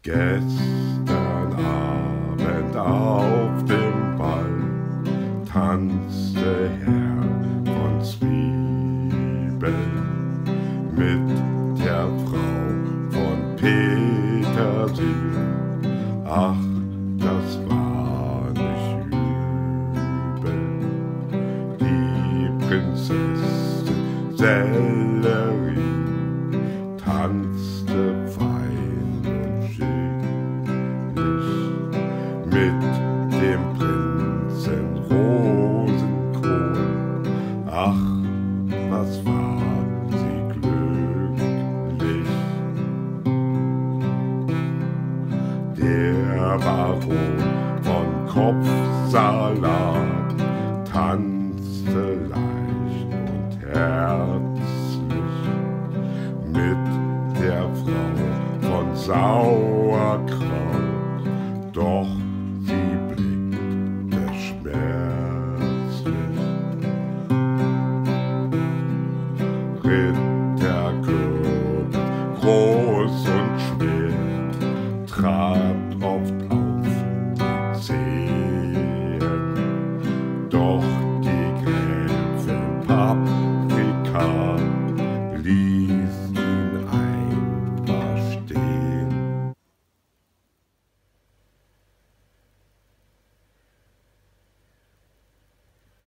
Gestern Abend auf dem Ball tanzte Herr von Zwiebel mit der Frau von Petersil. Ach, das war nicht übel. Die Prinzessin Sellerie tanzte fein und schicklich mit dem Prinzen Rosenkohl. Ach, was war sie glücklich. Der Baron von Kopfsalat tanzte leicht und herzlich mit der Frau von Sauerkraut, doch sie blickte schmerzlich. Ritterkürbis, groß und schwer, traf